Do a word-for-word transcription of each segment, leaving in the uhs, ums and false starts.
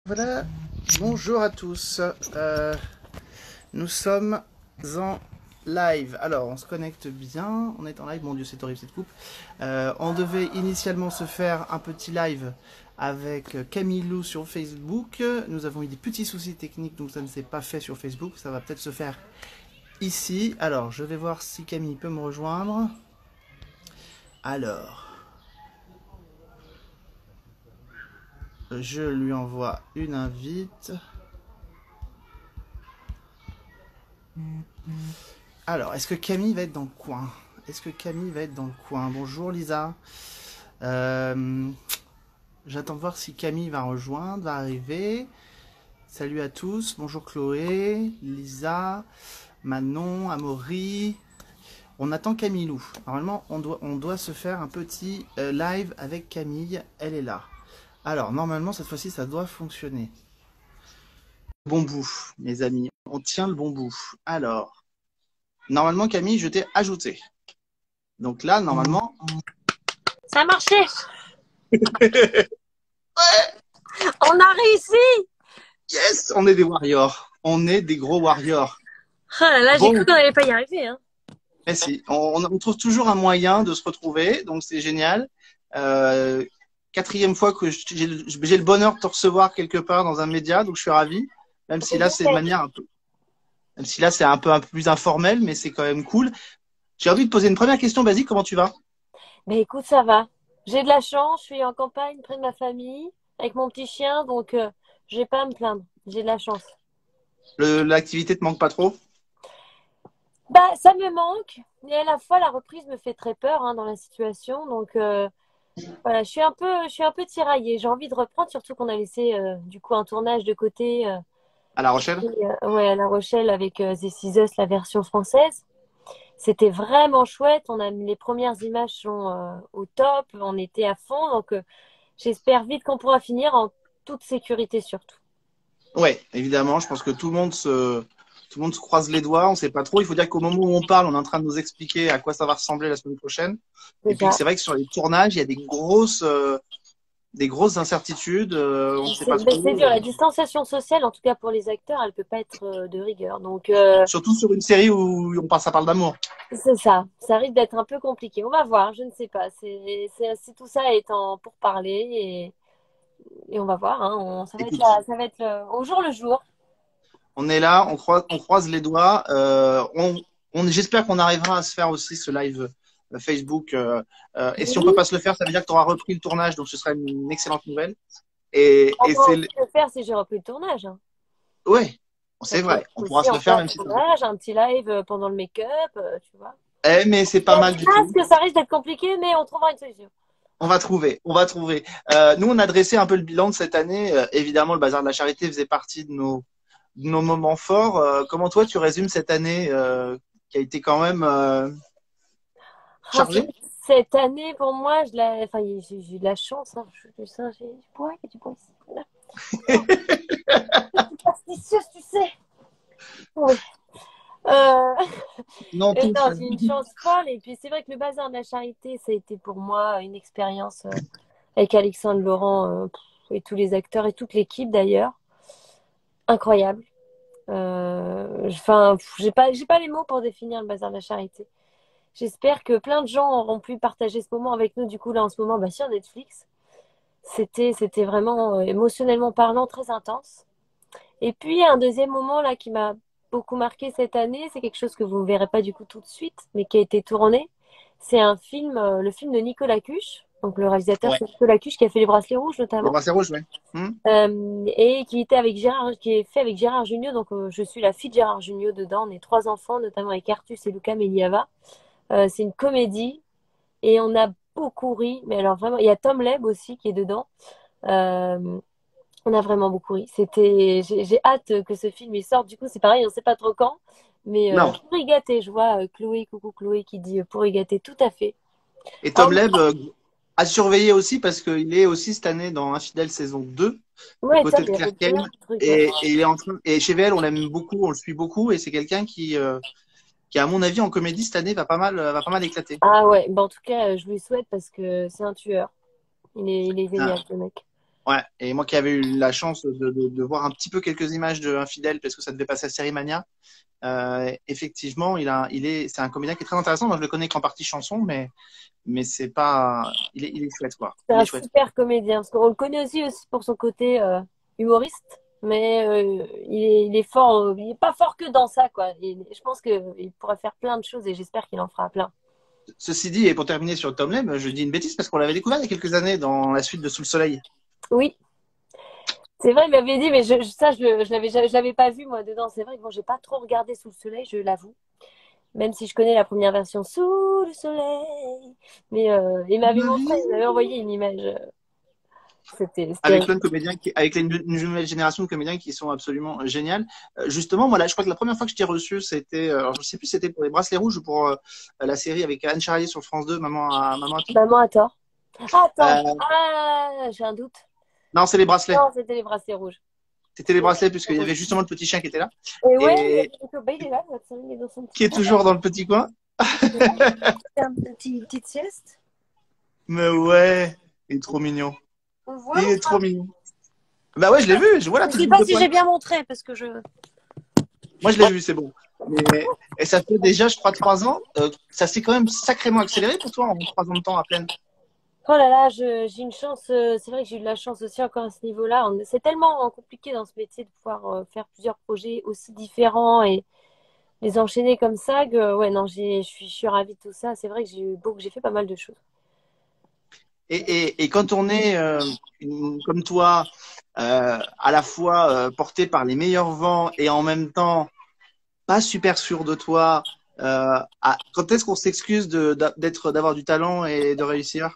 Voilà, bonjour à tous. Euh, nous sommes en live. Alors, on se connecte bien. On est en live. Mon Dieu, c'est horrible cette coupe. Euh, on devait initialement se faire un petit live avec Camille Lou sur Facebook. Nous avons eu des petits soucis techniques, donc ça ne s'est pas fait sur Facebook. Ça va peut-être se faire ici. Alors, je vais voir si Camille peut me rejoindre. Alors, je lui envoie une invite. Alors, est-ce que Camille va être dans le coin? Est-ce que Camille va être dans le coin? Bonjour Lisa. Euh, J'attends de voir si Camille va rejoindre, va arriver. Salut à tous. Bonjour Chloé, Lisa, Manon, Amaury. On attend Camille. Normalement, on doit, on doit se faire un petit euh, live avec Camille. Elle est là. Alors, normalement, cette fois-ci, ça doit fonctionner. Bon bout, mes amis. On tient le bon bout. Alors, normalement, Camille, je t'ai ajouté. Donc là, normalement... Ça a marché. Ouais. On a réussi. Yes, on est des warriors. On est des gros warriors. Ah là là, Bon, j'ai cru qu'on n'allait pas y arriver. Hein. mais si, on, on trouve toujours un moyen de se retrouver, donc c'est génial. Euh, quatrième fois que j'ai le, j'ai le bonheur de te recevoir quelque part dans un média, donc je suis ravi. Même si là, c'est de manière un peu... Même si là, c'est un peu, un peu plus informel, mais c'est quand même cool. J'ai envie de poser une première question basique. Comment tu vas? Mais écoute, ça va. J'ai de la chance. Je suis en campagne près de ma famille avec mon petit chien, donc euh, j'ai pas à me plaindre. J'ai de la chance. Le- L'activité te manque pas trop? Bah, ça me manque, mais à la fois la reprise me fait très peur hein, dans la situation. Donc euh, voilà, je suis un peu, je suis un peu tiraillée. J'ai envie de reprendre, surtout qu'on a laissé euh, du coup un tournage de côté. Euh, À La Rochelle? et, euh, ouais, à La Rochelle avec euh, This Is Us, la version française. C'était vraiment chouette. On a mis les premières images sont euh, au top. On était à fond. Donc, euh, j'espère vite qu'on pourra finir en toute sécurité surtout. Ouais, évidemment. Je pense que tout le monde se, tout le monde se croise les doigts. On sait pas trop. Il faut dire qu'au moment où on parle, on est en train de nous expliquer à quoi ça va ressembler la semaine prochaine. Et C'est puis que ça. c'est vrai que sur les tournages, il y a des grosses, euh, des grosses incertitudes. Euh, on ne sait C'est pas ben, c'est trop. dur. Euh, La distanciation sociale, en tout cas pour les acteurs, elle peut pas être euh, de rigueur. Donc, euh, surtout sur une série où on parle, ça parle d'amour. c'est ça. Ça risque d'être un peu compliqué. On va voir. Je ne sais pas. C'est, c'est, si tout ça est en pour parler et, et on va voir. Hein. On- ça va être Écoute, là, ça va être le- au jour le jour. on est là, on croise, on croise les doigts. Euh, on, on, j'espère qu'on arrivera à se faire aussi ce live euh, Facebook. Euh, euh, et si on peut Oui. pas se le faire, ça veut dire que tu auras repris le tournage, donc ce serait une excellente nouvelle. Et, On et va c'est, aussi le faire si j'ai repris le tournage. Hein. ouais, Ça c'est peut vrai, être on pourra aussi se en le faire phase même de si c'est. tournage, un petit live euh, pendant le make-up, euh, tu vois. Eh, mais c'est pas mal Je du pense tout. que ça risque d'être compliqué, mais on trouvera une solution. On va trouver, on va trouver. Euh, nous, on a dressé un peu le bilan de cette année. Euh, évidemment, le Bazar de la Charité faisait partie de nos, de nos moments forts. Euh, comment toi, tu résumes cette année euh, qui a été quand même euh, Ah, c'est chargée? vrai que cette année, pour moi, je l'ai- enfin, j'ai j'ai eu de la chance. Hein. Je, je, ça, j'ai du bois, il y a du bois ici. Là. C'est superstitieuse, tu sais. Oui. Euh, Non, et tout. non, j'ai une chance folle. Et puis, c'est vrai que le bazar de la charité, ça a été pour moi une expérience euh, avec Alexandre Laurent euh, pff, et tous les acteurs et toute l'équipe d'ailleurs. Incroyable. Euh, Enfin, pff, j'ai pas, j'ai pas les mots pour définir le bazar de la charité. J'espère que plein de gens auront pu partager ce moment avec nous, du coup, là, en ce moment, bah, sur Netflix. C'était, c'était vraiment euh, émotionnellement parlant, très intense. Et puis, un deuxième moment, là, qui m'a beaucoup marqué cette année, c'est quelque chose que vous ne verrez pas, du coup, tout de suite, mais qui a été tourné. C'est un film, euh, le film de Nicolas Cuche. Donc, le réalisateur, Ouais. c'est Nicolas Cuche, qui a fait Les Bracelets Rouges, Les notamment. bracelets rouges, ouais. Hmm. Euh, et qui était avec Gérard, qui est fait avec Gérard Jugnot. Donc, euh, je suis la fille de Gérard Jugnot dedans. On est trois enfants, notamment avec Artus et Luca Meliava. Euh, c'est une comédie et on a beaucoup ri. Mais alors vraiment, il y a Tom Leb aussi qui est dedans. Euh, on a vraiment beaucoup ri. C'était, j'ai j'ai hâte que ce film il sorte. Du coup, c'est pareil, on sait pas trop quand. Mais euh, Non. pour y gâter, je vois euh, Chloé, coucou Chloé qui dit euh, pour y gâter, tout à fait. Et Ah Tom Leb euh, a surveillé aussi parce qu'il est aussi cette année dans Infidèle saison deux aux ouais, Tom, côtés de il y Claire avait plein Kane. de trucs. Ouais. Et, et il est en train, et chez V L, on l'aime beaucoup, on le suit beaucoup. Et c'est quelqu'un qui, euh, qui, à mon avis, en comédie cette année, va pas mal, va pas mal éclater. Ah ouais, bah, en tout cas, euh, je lui souhaite parce que c'est un tueur. Il est, il est Ah. génial, ce mec. Ouais, et moi qui avais eu la chance de, de, de voir un petit peu quelques images de Infidèle parce que ça devait passer à Série Mania. Euh, effectivement, il a, il est, c'est un comédien qui est très intéressant. Moi, je le connais qu'en partie chanson, mais, mais c'est pas, il est, il est chouette, quoi. C'est Il est un chouette. super comédien, parce qu'on le connaît aussi, aussi pour son côté euh, humoriste, mais euh, il est, il est fort, euh, il est pas fort que dans ça, quoi. Il- je pense qu'il pourrait faire plein de choses et j'espère qu'il en fera plein. Ceci dit, et pour terminer sur Tom Lem, je dis une bêtise parce qu'on l'avait découvert il y a quelques années dans la suite de Sous le Soleil. Oui, c'est vrai, il m'avait dit, mais je, je- ça, je, le- je l'avais, je l'avais pas vu, moi, dedans. C'est vrai que bon, j'ai pas trop regardé Sous le soleil, je l'avoue. Même si je connais la première version, Sous le soleil. Mais euh, il m'avait Ma montré, vie. il m'avait envoyé une image. euh, C'était, c'était Avec plein de comédiens, qui, avec une, une nouvelle génération de comédiens qui sont absolument euh, géniales. Euh, justement, moi, là, je crois que la première fois que je t'ai reçu, c'était, euh, alors je sais plus, si c'était pour les Bracelets Rouges ou pour euh, la série avec Anne Charrier sur France deux, Maman à, Maman à tout. maman à tort. Ah, attends, Euh, ah, j'ai un doute. non, c'est les Bracelets. Non, c'était les bracelets rouges. C'était les C'était les Bracelets bracelets puisqu'il y rouges. avait justement le petit chien qui était là Et ouais, il y et avait Nico Bay, il est là, Watson, il est dans son petit qui est coin. toujours dans le petit coin. Il est là, il fait un petit, petite sieste. Mais ouais, il est trop mignon. On le voit Il ou est trop pas? mignon. Bah ouais, je l'ai vu, je vois la Je petite sais boule pas de si j'ai poil. bien montré parce que je. Moi, je l'ai vu, c'est bon. Mais, et ça fait déjà, je crois, trois ans. Euh, ça s'est quand même sacrément accéléré pour toi en trois ans de temps à peine. Oh là là, je- j'ai une chance. euh, C'est vrai que j'ai eu de la chance aussi encore à ce niveau-là. On- C'est tellement compliqué dans ce métier de pouvoir euh, faire plusieurs projets aussi différents et les enchaîner comme ça que ouais non, j'ai, je suis, je suis ravie de tout ça. C'est vrai que j'ai eu beaucoup, j'ai fait pas mal de choses. Et, et, et quand on est euh, une- comme toi, euh, à la fois euh, porté par les meilleurs vents et en même temps pas super sûr de toi, euh, à- quand est-ce qu'on s'excuse de, d'a- d'être, d'avoir du talent et de réussir?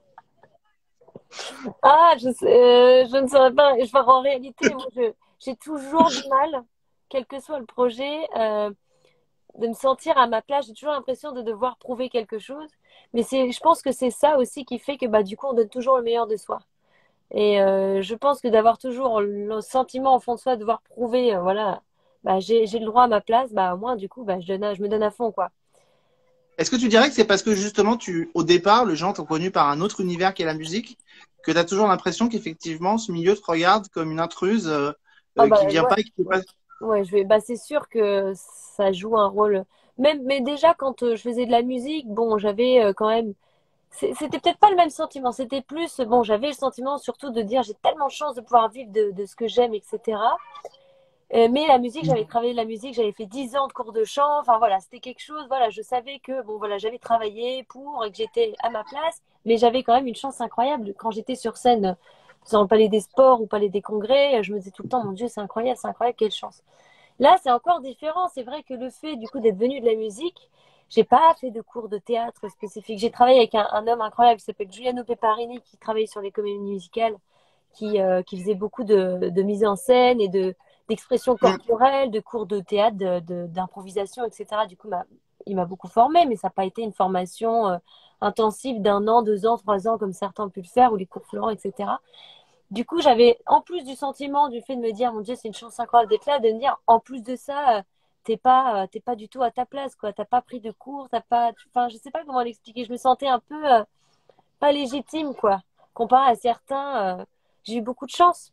Ah, je sais, euh, je ne saurais pas. Je, enfin, en réalité, moi, je- j'ai toujours du mal, quel que soit le projet, euh, de me sentir à ma place. J'ai toujours l'impression de devoir prouver quelque chose. Mais c'est, je pense que c'est ça aussi qui fait que bah, du coup, on donne toujours le meilleur de soi. Et euh, je pense que d'avoir toujours le sentiment au fond de soi de devoir prouver, euh, voilà, bah, j'ai, j'ai le droit à ma place, bah, au moins, du coup, bah, je donne, à- je me donne à fond, quoi. Est-ce que tu dirais que c'est parce que justement, tu, au départ, les gens t'ont connu par un autre univers qu'est la musique, que tu as toujours l'impression qu'effectivement, ce milieu te regarde comme une intruse euh, Ah euh, bah qui vient ouais, pas et qui peut ouais, pas. ouais, je vais, bah c'est sûr que ça joue un rôle. Même, mais déjà quand euh, je faisais de la musique, bon, j'avais euh, quand même, c'est- c'était peut-être pas le même sentiment. C'était plus, bon, j'avais le sentiment surtout de dire j'ai tellement de chance de pouvoir vivre de, de ce que j'aime, et cetera. Euh, mais la musique, j'avais travaillé de la musique, j'avais fait dix ans de cours de chant. Enfin voilà, c'était quelque chose. Voilà, je savais que bon voilà, j'avais travaillé pour et que j'étais à ma place, mais j'avais quand même une chance incroyable quand j'étais sur scène dans le Palais des Sports ou Palais des Congrès. Je me disais tout le temps, mon Dieu, c'est incroyable, c'est incroyable, quelle chance. Là, c'est encore différent. C'est vrai que le fait du coup d'être venu de la musique, j'ai pas fait de cours de théâtre spécifique. J'ai travaillé avec un, un homme incroyable qui s'appelle Giuliano Peparini, qui travaillait sur les comédies musicales, qui, euh, qui faisait beaucoup de, de mise en scène et de d'expression Mm. corporelle, de cours de théâtre, de, de- d'improvisation, et cetera. Du coup, m'a- il m'a beaucoup formé, mais ça n'a pas été une formation euh, intensive d'un an, deux ans, trois ans, comme certains ont pu le faire, ou les cours Florent, et cetera. Du coup, j'avais, en plus du sentiment du fait de me dire, mon Dieu, c'est une chance incroyable d'être là, de me dire, en plus de ça, euh, t'es pas, euh, t'es pas du tout à ta place, quoi. T'as pas pris de cours, t'as pas, enfin, je sais pas comment l'expliquer. Je me sentais un peu, euh, pas légitime, quoi. Comparé à certains, euh, j'ai eu beaucoup de chance.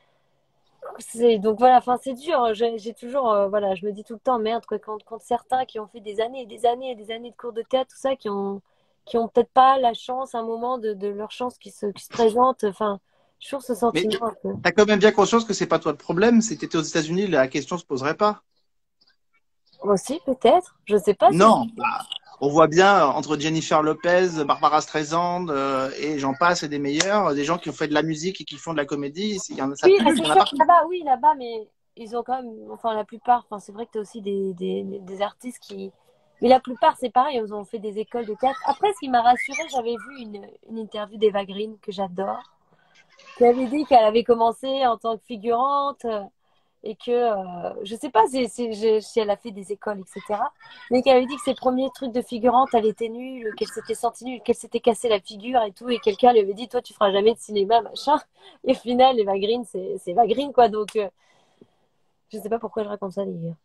C'est, donc voilà, enfin, c'est dur. J'ai j'ai toujours, euh, voilà, je me dis tout le temps, merde, quoi, quand, quand certains qui ont fait des années et des années et des années de cours de théâtre, tout ça, qui ont, qui ont peut-être pas la chance, un moment de, de leur chance qui se, qui se présente. Enfin, j'ai toujours ce Mais sentiment un peu. t'as quand même bien conscience que c'est pas toi le problème. Si t'étais aux États-Unis, la question se poserait pas. Aussi, peut-être. Je sais pas si Non, on voit bien euh, entre Jennifer Lopez, Barbara Streisand euh, et j'en passe et des meilleurs, euh, des gens qui ont fait de la musique et qui font de la comédie. Il y en a, ça oui, pullule, il c'est y en a sûr, partout. là-bas, oui, là-bas, mais ils ont quand même, enfin, la plupart, enfin, c'est vrai que tu as aussi des, des, des artistes qui. Mais la plupart, c'est pareil, ils ont fait des écoles de théâtre. Après, ce qui m'a rassurée, j'avais vu une, une interview d'Eva Green, que j'adore, qui avait dit qu'elle avait commencé en tant que figurante euh, et que, euh, je sais pas si, si, je- si elle a fait des écoles, et cetera, mais qu'elle avait dit que ses premiers trucs de figurante, elle était nulle, qu'elle s'était sentie nulle, qu'elle s'était cassé la figure et tout, et quelqu'un lui avait dit, toi, tu feras jamais de cinéma, machin. Et au final, Eva Green, c'est c'est Eva Green, quoi. Donc, euh, je sais pas pourquoi je raconte ça, d'ailleurs.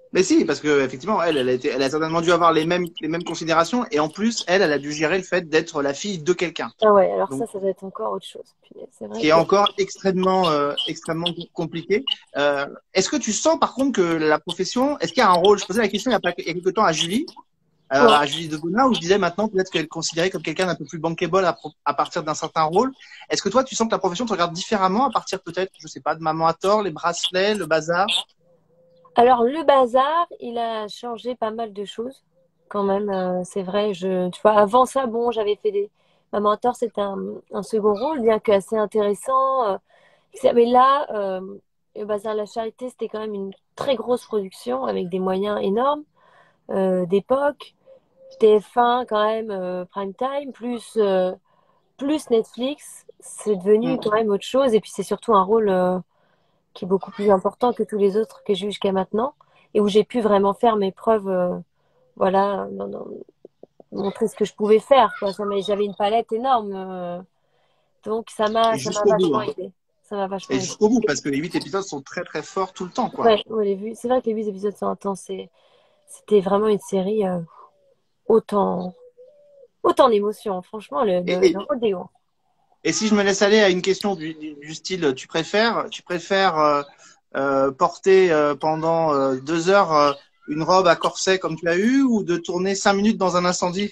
Mais si, parce que effectivement, elle, elle a été, elle a certainement dû avoir les mêmes, les mêmes considérations, et en plus, elle, elle a dû gérer le fait d'être la fille de quelqu'un. Ah ouais, alors Donc, ça, ça doit être encore autre chose. Puis, c'est ce vrai qui est que encore extrêmement, euh, extrêmement compliqué. Euh, est-ce que tu sens par contre que la profession, est-ce qu'il y a un rôle? Je posais la question il y a, pas, il y a quelques temps à Julie, euh, ouais. à Julie de Bona, où je disais maintenant peut-être qu'elle est considérée comme quelqu'un d'un peu plus bankable à, à partir d'un certain rôle. Est-ce que toi, tu sens que la profession te regarde différemment à partir peut-être, je sais pas, de Maman à tort, les bracelets, le bazar? Alors, le bazar, il a changé pas mal de choses quand même. Euh, c'est vrai, je, tu vois, avant ça, bon, j'avais fait des. Ma mentor, c'était un, un second rôle, bien que assez intéressant. euh, mais là, euh, le bazar de la charité, c'était quand même une très grosse production avec des moyens énormes euh, d'époque. T F un, quand même, euh, prime time, plus, euh, plus Netflix. C'est devenu Hmm. quand même autre chose. Et puis, c'est surtout un rôle. euh, qui est beaucoup plus important que tous les autres que j'ai eu jusqu'à maintenant et où j'ai pu vraiment faire mes preuves, euh, voilà, non, non, montrer ce que je pouvais faire, quoi. Ça m'a- j'avais une palette énorme, euh, donc ça m'a, Et ça m'a jusqu'au bout, vachement hein. aidé. Ça m'a vachement Et aidé. jusqu'au bout, parce que les huit épisodes sont très très forts tout le temps, quoi. Ouais, on l'a vu. C'est vrai que les huit épisodes sont intenses. et C'était vraiment une série euh, autant, autant d'émotions. Franchement, le, Et, le, le et, rôle des grands. et si je me laisse aller à une question du, du, du style, tu préfères, tu préfères euh, euh, porter euh, pendant euh, deux heures euh, une robe à corset comme tu as eu, ou de tourner cinq minutes dans un incendie?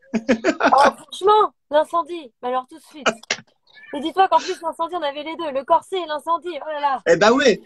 Oh, franchement, l'incendie. Mais alors tout de suite. Et dis-toi qu'en plus l'incendie, on avait les deux, le corset et l'incendie. Oh là là, Eh ben oui,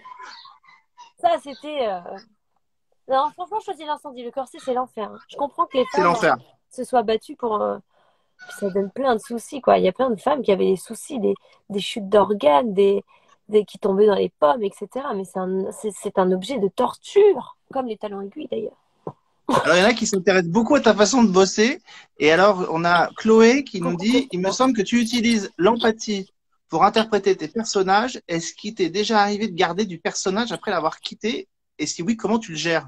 ça c'était. euh, Non, franchement, je choisis l'incendie. Le corset, c'est l'enfer, hein. Je comprends que les c'est femmes euh, l'enfer. se soient battues pour. euh, Ça donne plein de soucis, quoi. Il y a plein de femmes qui avaient des soucis, des, des chutes d'organes, des, des, qui tombaient dans les pommes, et cetera. Mais c'est un, c'est, c'est un objet de torture, comme les talons aiguilles d'ailleurs. Alors il y en a qui s'intéressent beaucoup à ta façon de bosser. Et alors on a Chloé qui nous Coucou, dit, il me Coquita. semble que tu utilises l'empathie pour interpréter tes personnages. Est-ce qu'il t'est déjà arrivé de garder du personnage après l'avoir quitté? Et si oui, comment tu le gères?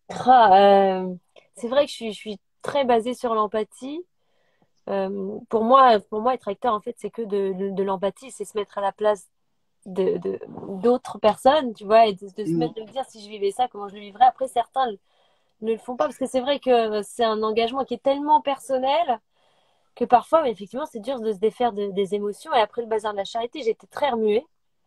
Ah, euh, c'est vrai que je suis, je suis très basée sur l'empathie. Euh, pour moi, pour moi, être acteur, en fait, c'est que de, de, de l'empathie, c'est se mettre à la place de, de- d'autres personnes, tu vois, et de, de se mettre, de me dire si je vivais ça, comment je le vivrais. Après, certains ne le font pas parce que c'est vrai que c'est un engagement qui est tellement personnel que parfois, mais effectivement, c'est dur de se défaire de- des émotions. Et après le bazar de la charité, j'étais très remuée.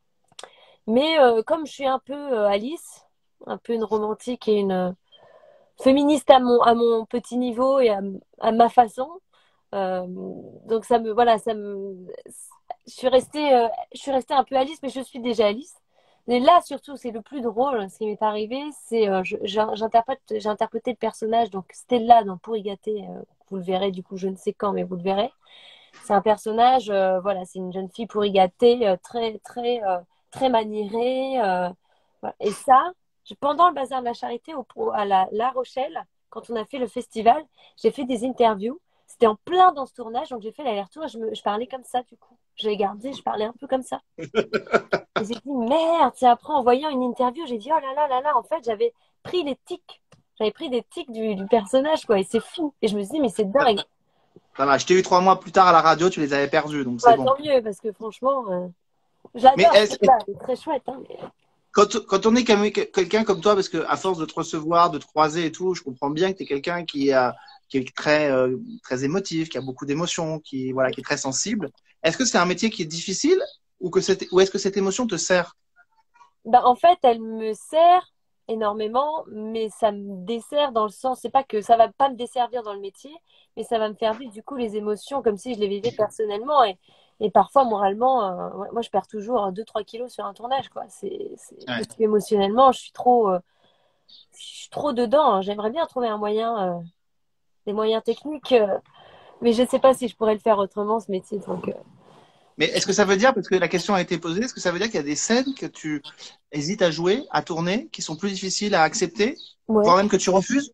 Mais euh, comme je suis un peu euh, Alice, un peu une romantique et une euh, féministe à mon, à mon petit niveau et à, à ma façon, euh, donc ça me, voilà, ça me, je suis restée, euh, je suis restée un peu Alice, mais je suis déjà Alice. Mais là, surtout, c'est le plus drôle, ce qui m'est arrivé, c'est euh, je- j'in- j'interprète, j'ai interprété le personnage, donc Stella dans Pourri gâté, euh, vous le verrez du coup, je ne sais quand, mais vous le verrez. C'est un personnage, euh, voilà, c'est une jeune fille pourri gâtée, euh, très, très, euh, très maniérée. euh, voilà. Et ça, je- pendant le bazar de la charité au, au- à la, La Rochelle, quand on a fait le festival, j'ai fait des interviews. C'était en plein dans ce tournage, donc j'ai fait l'aller-retour et je, me, je parlais comme ça du coup. Je l'ai gardé, je parlais un peu comme ça. Et j'ai dit merde, c'est après en voyant une interview, j'ai dit oh là là là là, en fait j'avais pris les tics. J'avais pris des tics du, du personnage, quoi, et c'est fou. Et je me suis dit, mais c'est dingue. Ça va, je t'ai eu trois mois plus tard à la radio, tu les avais perdus, donc c'est Bah, bon. tant mieux, parce que franchement, euh, Mais j'adore est-ce- Stella, elle est très chouette. Hein, mais- quand, quand on est comme- quelqu'un comme toi, parce que à force de te recevoir, de te croiser et tout, je comprends bien que tu es quelqu'un qui, a, qui est très, euh, très émotif, qui a beaucoup d'émotions, qui, voilà, qui est très sensible. Est-ce que c'est un métier qui est difficile, ou, que cette- ou est-ce que cette émotion te sert? Bah, en fait, elle me sert énormément, mais ça me dessert dans le sens, c'est pas que ça va pas me desservir dans le métier, mais ça va me faire vivre du coup les émotions comme si je les vivais personnellement. Et, et parfois, moralement, euh, ouais, moi je perds toujours deux trois kilos sur un tournage, quoi. C'est, c'est... Ouais. Parce qu'émotionnellement, je suis trop, euh, je suis trop dedans, hein. J'aimerais bien trouver un moyen, euh, des moyens techniques, euh, mais je sais pas si je pourrais le faire autrement, ce métier. Donc, euh, Mais est-ce que ça veut dire, parce que la question a été posée, est-ce que ça veut dire qu'il y a des scènes que tu hésites à jouer, à tourner, qui sont plus difficiles à accepter, ouais. voire même que tu refuses?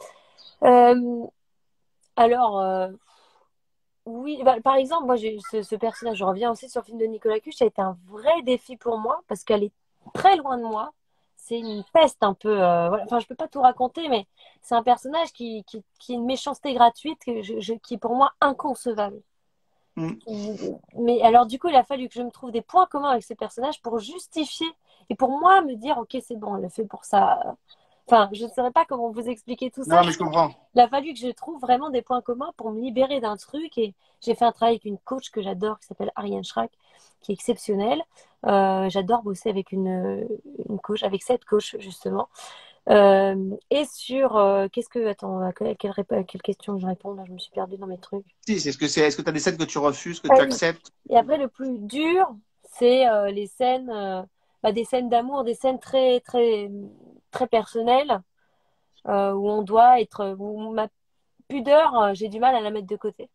Euh, alors, euh, oui, bah, par exemple, moi, j'ai ce, ce personnage, je reviens aussi sur le film de Nicolas Cage, ça a été un vrai défi pour moi parce qu'elle est très loin de moi. C'est une peste un peu. euh, voilà. Enfin, je peux pas tout raconter, mais c'est un personnage qui, qui, qui est une méchanceté gratuite que je- je- qui est pour moi inconcevable. Hmm. Mais alors, du coup, il a fallu que je me trouve des points communs avec ces personnages pour justifier et pour moi me dire, ok, c'est bon, elle le fait pour ça, Enfin, je ne saurais pas comment vous expliquer tout ça. Non, mais je comprends. Il a fallu que je trouve vraiment des points communs pour me libérer d'un truc. Et j'ai fait un travail avec une coach que j'adore, qui s'appelle Ariane Schrack, qui est exceptionnelle. Euh, j'adore bosser avec une, une coach, avec cette coach, justement. Euh, et sur, euh, qu'est-ce que, attends, à quelle, quelle, répo- à quelle question je réponds? Là, je me suis perdue dans mes trucs. Si, c'est ce que c'est. Est-ce que tu as des scènes que tu refuses, que Ah tu oui. acceptes? Et après, le plus dur, c'est euh, les scènes, euh, bah, des scènes d'amour, des scènes très, très, très personnelles, euh, où on doit être, où ma pudeur, euh, j'ai du mal à la mettre de côté.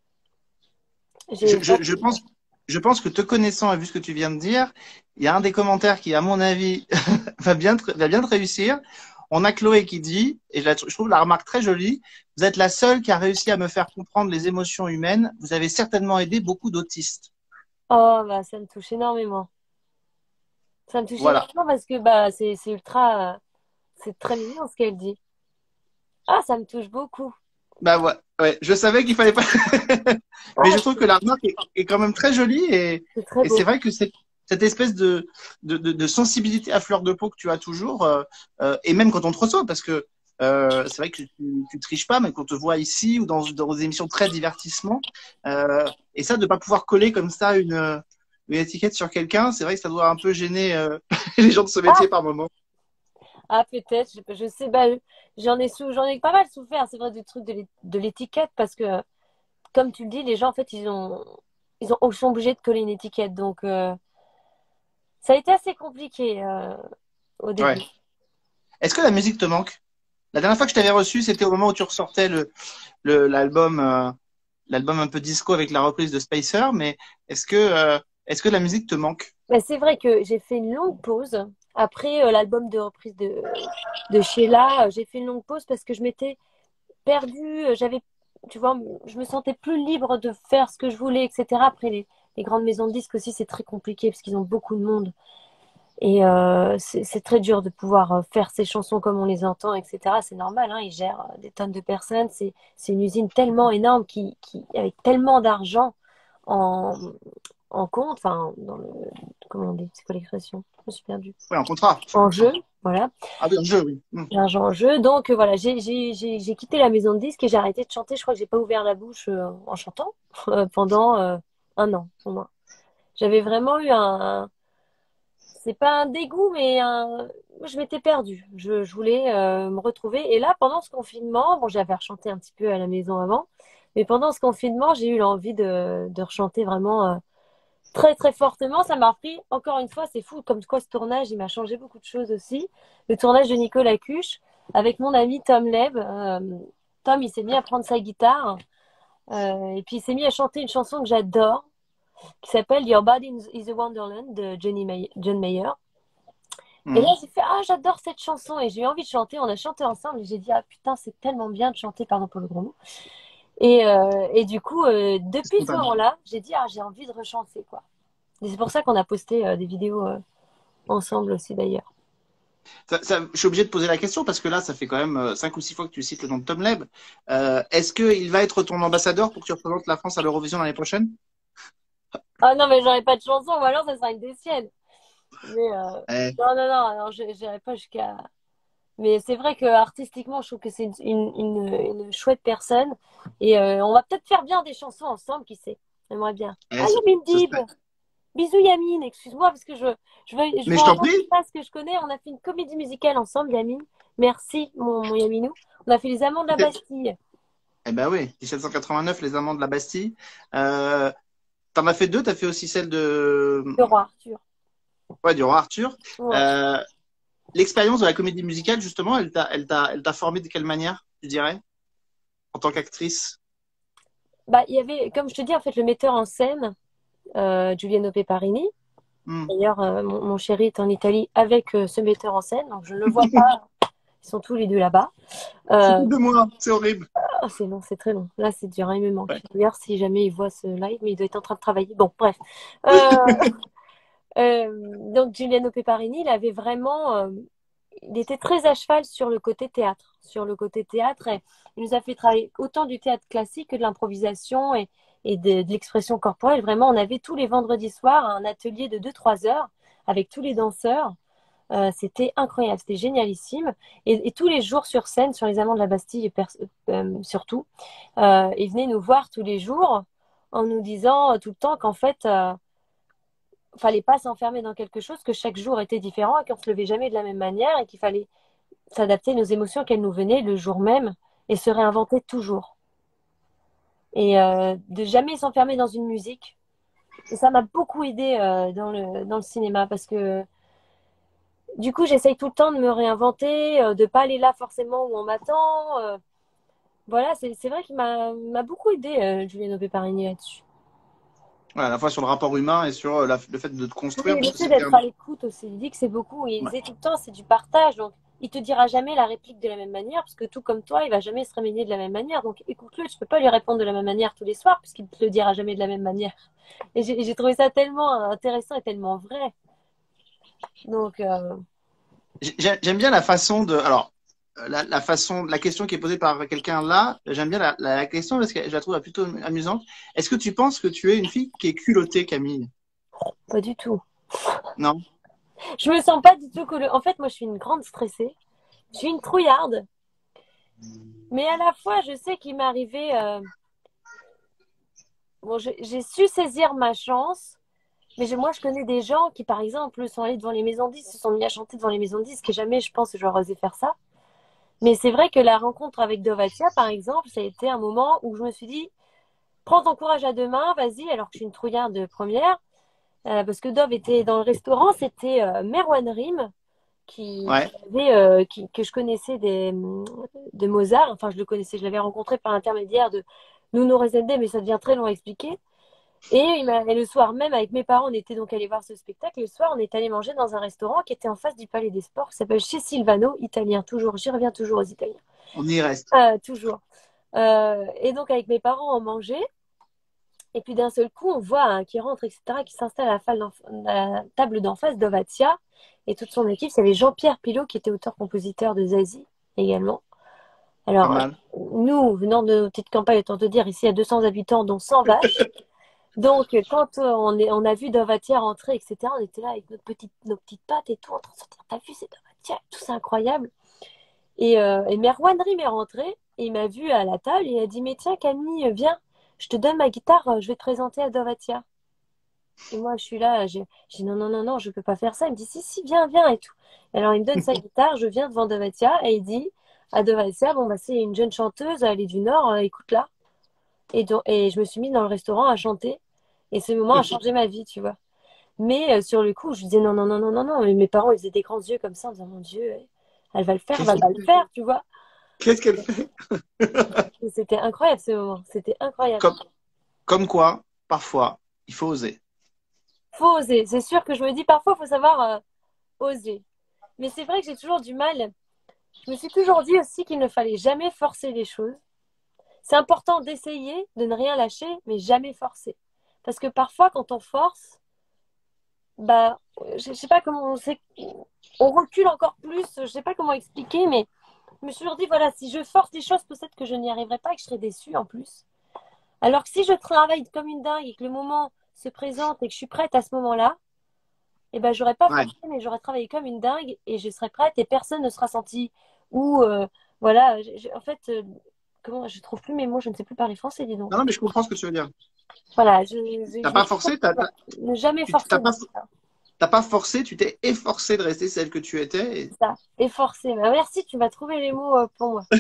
Je, J'ai, je, je pense, je pense que te connaissant et vu ce que tu viens de dire, il y a un des commentaires qui, à mon avis, va bien te, va bien te réussir. On a Chloé qui dit, et je, la- je trouve la remarque très jolie, vous êtes la seule qui a réussi à me faire comprendre les émotions humaines. Vous avez certainement aidé beaucoup d'autistes. oh, bah, ça me touche énormément. Ça me touche Voilà. énormément parce que, bah, c'est, c'est ultra, euh, c'est très mignon ce qu'elle dit. Ah, ça me touche beaucoup. Bah ouais, ouais. Je savais qu'il fallait pas. Mais Ah, je trouve que la remarque est, est quand même très jolie et, c'est très et beau. c'est vrai que c'est cette espèce de, de, de, de sensibilité à fleur de peau que tu as toujours, euh, euh, et même quand on te reçoit, parce que euh, c'est vrai que tu, tu triches pas, mais qu'on te voit ici ou dans, dans des émissions très divertissement, euh, et ça de pas pouvoir coller comme ça une, une étiquette sur quelqu'un, c'est vrai que ça doit un peu gêner euh, les gens de ce métier par moment. Ah, peut-être, je, je sais, bah, j'en ai sou- j'en ai pas mal souffert, c'est vrai, du truc de l'é- de l'étiquette, parce que, comme tu le dis, les gens, en fait, ils ont, ils ont, ils sont obligés de coller une étiquette. Donc, euh, ça a été assez compliqué, euh, au Ouais. début. Est-ce que la musique te manque? La dernière fois que je t'avais reçu, c'était au moment où tu ressortais le, le, l'album, euh, l'album un peu disco avec la reprise de Spacer, mais est-ce que, euh, est-ce que la musique te manque? Mais c'est vrai que j'ai fait une longue pause. Après euh, l'album de reprise de, de Sheila, euh, j'ai fait une longue pause parce que je m'étais perdue. euh, J'avais, tu vois, je me sentais plus libre de faire ce que je voulais, et cetera. Après, les, les grandes maisons de disques aussi, c'est très compliqué parce qu'ils ont beaucoup de monde. Et euh, c'est c'est très dur de pouvoir euh, faire ces chansons comme on les entend, et cetera. C'est normal, hein, ils gèrent euh, des tonnes de personnes. C'est c'est une usine tellement énorme qui, qui avec tellement d'argent en, en compte, enfin, dans le, comment on dit, c'est quoi l'expression? Je me suis perdue. Oui, en contrat. En jeu, voilà, Ah oui, en jeu, oui. Hmm. l'argent en jeu. Donc euh, voilà, j'ai j'ai j'ai j'ai quitté la maison de disques et j'ai arrêté de chanter. Je crois que j'ai pas ouvert la bouche euh, en chantant euh, pendant euh, un an au moins. J'avais vraiment eu un, c'est pas un dégoût, mais un, je m'étais perdue. Je, je voulais euh, me retrouver. Et là, pendant ce confinement, bon, j'avais rechanté un petit peu à la maison avant, mais pendant ce confinement, j'ai eu l'envie de de rechanter vraiment. euh, très très fortement. Ça m'a repris, encore une fois, c'est fou, comme quoi ce tournage, il m'a changé beaucoup de choses aussi. Le tournage de Nicolas Cuche, avec mon ami Tom Leb. Euh, Tom, il s'est mis à prendre sa guitare, euh, et puis il s'est mis à chanter une chanson que j'adore, qui s'appelle Your Body is a Wonderland de Johnny May- John Mayer. Et là, Hmm. j'ai fait, ah, j'adore cette chanson, et j'ai eu envie de chanter. On a chanté ensemble, et j'ai dit, ah putain, c'est tellement bien de chanter, pardon pour le gros mot. Et, euh, et du coup, euh, C'est depuis ce spontané. moment-là, j'ai dit, ah, j'ai envie de rechanter, quoi. Et c'est pour ça qu'on a posté euh, des vidéos euh, ensemble aussi d'ailleurs. Ça, ça, je suis obligé de poser la question parce que là, ça fait quand même euh, cinq ou six fois que tu cites le nom de Tom Leb. Euh, est-ce qu'il va être ton ambassadeur pour que tu représentes la France à l'Eurovision l'année prochaine? Ah non, mais j'aurais pas de chanson, ou alors ça sera une des siennes. Mais euh, Eh, non, non, non, alors je j'irai pas jusqu'à. Mais c'est vrai que artistiquement, je trouve que c'est une, une, une, une chouette personne. Et euh, on va peut-être faire bien des chansons ensemble, qui sait. J'aimerais bien. eh, Ah, ce, Yamine ce Dib! serait. Bisous Yamine, excuse-moi, parce que je, je veux, je Mais veux je en t'en rendre prie. pas ce que je connais. On a fait une comédie musicale ensemble, Yamine. Merci, mon, mon Yaminou. On a fait Les Amants de la Bastille. Eh ben oui, mille sept cent quatre-vingt-neuf, les Amants de la Bastille. Euh, T'en as fait deux, t'as fait aussi celle de, Le roi Arthur. ouais, du roi Arthur. Ouais. Euh, L'expérience de la comédie musicale, justement, elle t'a, elle t'a, elle t'a formé de quelle manière, tu dirais, en tant qu'actrice? Bah, il y avait, comme je te dis, en fait, le metteur en scène, euh, Giuliano Peparini. Hmm. D'ailleurs, euh, mon, mon chéri est en Italie avec euh, ce metteur en scène, donc je ne le vois pas. Ils sont tous les deux là-bas. Euh, S'occupe de moi, c'est horrible. oh, c'est long, c'est très long. Là, c'est dur, hein, il me manque. Ouais. D'ailleurs, si jamais il voit ce live, mais il doit être en train de travailler. Bon, bref. Euh, euh, donc, Giuliano Peparini, il avait vraiment, euh, il était très à cheval sur le côté théâtre, sur le côté théâtre. Et il nous a fait travailler autant du théâtre classique que de l'improvisation et, et de, de l'expression corporelle. Vraiment, on avait tous les vendredis soirs un atelier de deux trois heures avec tous les danseurs. Euh, c'était incroyable, c'était génialissime. Et, et tous les jours sur scène, sur les Amants de la Bastille, et pers- euh, surtout, euh, ils venaient nous voir tous les jours en nous disant euh, tout le temps qu'en fait, euh, fallait pas s'enfermer dans quelque chose, que chaque jour était différent et qu'on se levait jamais de la même manière et qu'il fallait s'adapter nos émotions qu'elles nous venaient le jour même et se réinventer toujours. Et euh, de jamais s'enfermer dans une musique. Et ça m'a beaucoup aidé euh, dans le, dans le cinéma parce que du coup, j'essaye tout le temps de me réinventer, euh, de pas aller là forcément où on m'attend. euh. Voilà, c'est c'est vrai qu'il m'a m'a beaucoup aidé, euh, Giuliano Peparini là-dessus. Ouais, à la fois sur le rapport humain et sur euh, la- le fait de te Oui, construire, le parce que fait c'est d'être clairement. à l'écoute aussi, il dit que c'est beaucoup. Il Ouais. disait tout le temps, c'est du partage. Donc, il te dira jamais la réplique de la même manière, parce que tout comme toi, il va jamais se réveiller de la même manière. Donc, écoute-le, tu peux pas lui répondre de la même manière tous les soirs, puisqu'il te le dira jamais de la même manière. Et j'ai j'ai trouvé ça tellement intéressant et tellement vrai. Donc, euh, J'ai- J'aime bien la façon de. Alors, euh, la, la façon, la question qui est posée par quelqu'un là, j'aime bien la, la, la question parce que je la trouve plutôt amusante. Est-ce que tu penses que tu es une fille qui est culottée, Camille? pas du tout. Non? Je me sens pas du tout que le... En fait, moi, je suis une grande stressée. Je suis une trouillarde. Mais à la fois, je sais qu'il m'est arrivé. euh, Bon, je- j'ai su saisir ma chance. Mais je- moi, je connais des gens qui, par exemple, sont allés devant les maisons de disques, se sont mis à chanter devant les maisons de disques, et jamais, je pense, que j'aurais osé faire ça. Mais c'est vrai que la rencontre avec Dovatia, par exemple, ça a été un moment où je me suis dit, prends ton courage à deux mains, vas-y, alors que je suis une trouillarde de première. Euh, parce que Dove était dans le restaurant, c'était euh, Merwan Rim, qui, qui Ouais. avait, euh, qui, que je connaissais des, de Mozart. Enfin, je le connaissais, je l'avais rencontré par l'intermédiaire de Nuno Rezende, mais ça devient très long à expliquer. Et, il m'a- et le soir même, avec mes parents, on était donc allés voir ce spectacle. Et le soir, on est allé manger dans un restaurant qui était en face du Palais des Sports, qui s'appelle Chez Silvano, italien, toujours. J'y reviens toujours aux Italiens. On y reste. Euh, toujours. Euh, et donc, avec mes parents, on mangeait. Et puis, d'un seul coup, on voit un qui rentre, et cetera, qui s'installe à la, falle d'en- à la table d'en face d'Ovatia. Et toute son équipe, c'est Jean-Pierre Pilot, qui était auteur-compositeur de Zazie également. Pas Alors, mal. nous, venant de nos petites campagnes, autant te dire, ici, il y a deux cents habitants, dont cent vaches. Donc, quand euh, on, est, on a vu Dovatia rentrer, et cetera, on était là avec notre petite, nos petites pattes et tout, en train de se dire, t'as vu, c'est Dovatia, tout c'est incroyable. Et, euh, et Merwan Rim est rentré, et il m'a vu à la table, et il a dit, mais tiens, Camille, viens, je te donne ma guitare, euh, je vais te présenter à Dovatia. Et moi, je suis là, j'ai j'ai dit, non, non, non, non, je peux pas faire ça. Il me dit, si, si, viens, viens, et tout. Et alors, il me donne sa guitare, je viens devant Dovatia, et il dit à Dovatia, bon, bah, c'est une jeune chanteuse, elle est du Nord, euh, écoute-la. Et, donc, et je me suis mise dans le restaurant à chanter. Et ce moment a changé ma vie, tu vois. Mais euh, sur le coup, je disais non, non, non, non, non, non. Et mes parents, ils faisaient des grands yeux comme ça en disant, mon Dieu, elle va le faire, elle Qu'est-ce va qu'elle pas le fait? faire, tu vois. Qu'est-ce qu'elle fait? Et c'était incroyable ce moment. C'était incroyable. Comme, comme quoi, parfois, il faut oser. Faut oser. C'est sûr que je me dis parfois, faut savoir euh, oser. Mais c'est vrai que j'ai toujours du mal. Je me suis toujours dit aussi qu'il ne fallait jamais forcer les choses. C'est important d'essayer, de ne rien lâcher, mais jamais forcer. Parce que parfois, quand on force, bah, je je sais pas comment on sait, on recule encore plus. Je sais pas comment expliquer, mais je me suis toujours dit, voilà, si je force des choses, peut-être que je n'y arriverai pas et que je serai déçue en plus. Alors que si je travaille comme une dingue et que le moment se présente et que je suis prête à ce moment-là, eh ben, j'aurais pas Ouais. forcé, mais j'aurais travaillé comme une dingue et je serais prête et personne ne sera senti. Ou, euh, voilà, j'ai- j'ai- en fait, euh, comment, je trouve plus mes mots, je ne sais plus parler français, dis donc. Non, non, mais je comprends ce que tu veux dire. Voilà, je, je, T'as je me pas suis forcé, t'as, t'as- ne jamais tu forcer t'as pas, dans ça. t'as pas forcé, tu t'es efforcé de rester celle que tu étais. Et- Ça. Et forcer. Bah, merci, tu m'as trouvé les mots euh, pour moi.